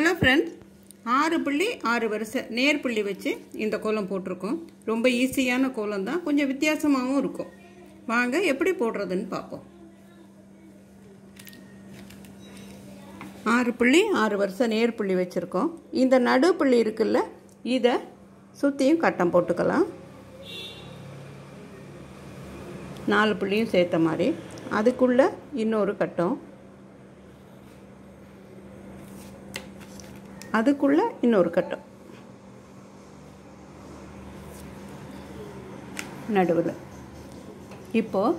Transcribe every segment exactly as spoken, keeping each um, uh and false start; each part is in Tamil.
ஹலோ ஃப்ரெண்ட்ஸ், ஆறு புள்ளி ஆறு வரிசை நேர் புள்ளி வச்சு இந்த கோலம் போட்டிருக்கோம். ரொம்ப ஈஸியான கோலம் தான், கொஞ்சம் வித்தியாசமாகவும் இருக்கும். வாங்க எப்படி போடுறதுன்னு பார்ப்போம். ஆறு புள்ளி ஆறு வரிசை நேர் புள்ளி வச்சுருக்கோம். இந்த நடு புள்ளி இருக்குல்ல, இதை சுற்றியும் கட்டம் போட்டுக்கலாம். நாலு புள்ளியும் சேர்த்த மாதிரி அதுக்குள்ளே இன்னொரு கட்டம், அதுக்குள்ளே இன்னொரு கட்டம் நடுவில். இப்போது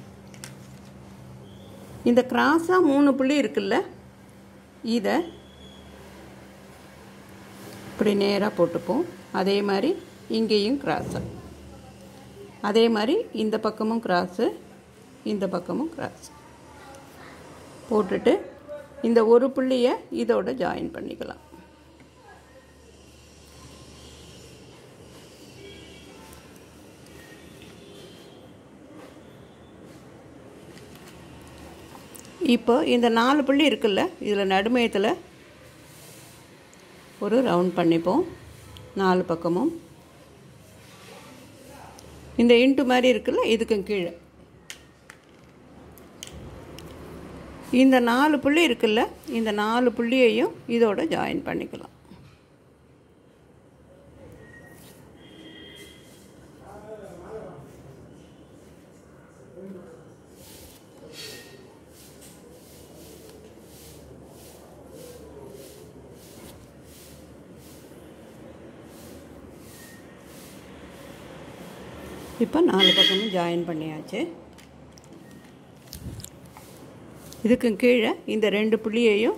இந்த கிராஸாக மூணு புள்ளி இருக்குல்ல, இதை இப்படி நேராக போட்டுப்போம். அதே மாதிரி இங்கேயும் கிராஸாக, அதே மாதிரி இந்த பக்கமும் கிராஸு, இந்த பக்கமும் கிராஸ் போட்டுட்டு இந்த ஒரு புள்ளியை இதோட ஜாயின் பண்ணிக்கலாம். இப்போ இந்த நாலு புள்ளி இருக்குல்ல, இதில் நடுமையத்தில் ஒரு ரவுண்ட் பண்ணிப்போம். நாலு பக்கமும் இந்த இன்ட்டு மாதிரி இருக்குல்ல, இதுக்கும் கீழே இந்த நாலு புள்ளி இருக்குல்ல, இந்த நாலு புள்ளியையும் இதோட ஜாயின் பண்ணிக்கலாம். இப்போ நாலு பக்கமும் ஜாயின் பண்ணியாச்சு. இதுக்கு கீழே இந்த ரெண்டு புள்ளியையும்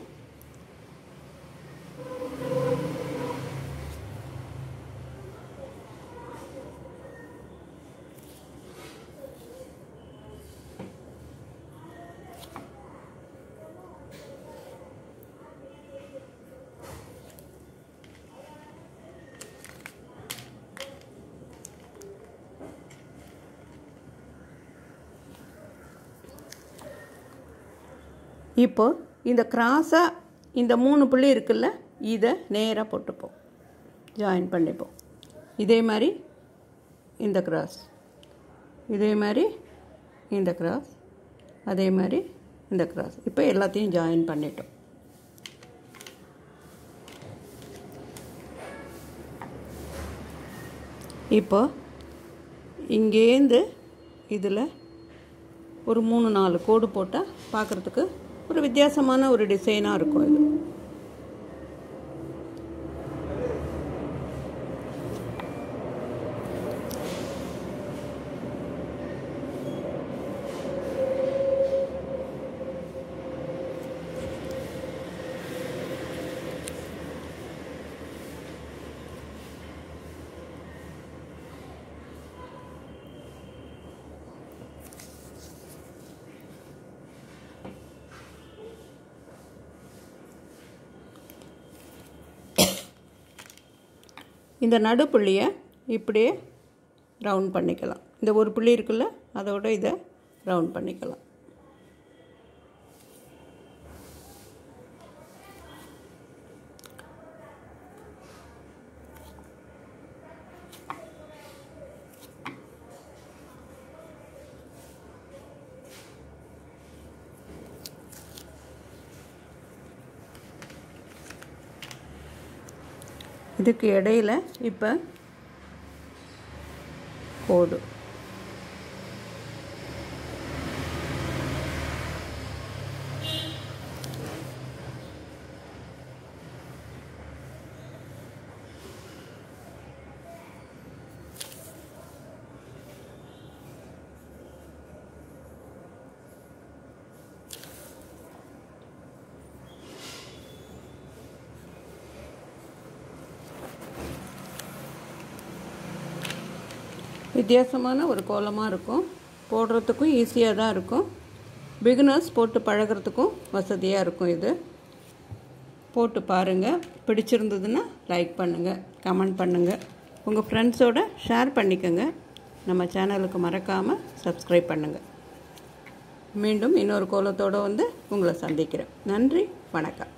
இப்போ இந்த கிராஸாக இந்த மூணு புள்ளி இருக்குல்ல, இதை நேராக போட்டுப்போம், ஜாயின் பண்ணிப்போம். இதே மாதிரி இந்த கிராஸ், இதே மாதிரி இந்த கிராஸ், அதே மாதிரி இந்த கிராஸ். இப்போ எல்லாத்தையும் ஜாயின் பண்ணிட்டோம். இப்போ இங்கேருந்து இதில் ஒரு மூணு நாலு கோடு போட்டால் பார்க்குறதுக்கு ஒரு வித்தியாசமான ஒரு டிசைனாக இருக்கும். இது இந்த நடு புள்ளியை இப்படியே ரவுண்ட் பண்ணிக்கலாம். இந்த ஒரு புள்ளி இருக்குல்ல, அதோட இதை ரவுண்ட் பண்ணிக்கலாம். இதுக்கு இடையில் இப்போ கோடு, வித்தியாசமான ஒரு கோலமாக இருக்கும். போடுறதுக்கும் ஈஸியாக தான் இருக்கும். பிகினர்ஸ் போட்டு பழகிறதுக்கும் வசதியாக இருக்கும். இது போட்டு பாருங்கள். பிடிச்சிருந்ததுன்னா லைக் பண்ணுங்கள், கமெண்ட் பண்ணுங்கள், உங்கள் ஃப்ரெண்ட்ஸோடு ஷேர் பண்ணிக்கோங்க. நம்ம சேனலுக்கு மறக்காமல் சப்ஸ்கிரைப் பண்ணுங்கள். மீண்டும் இன்னொரு கோலத்தோடு வந்து உங்களை சந்திக்கிறேன். நன்றி, வணக்கம்.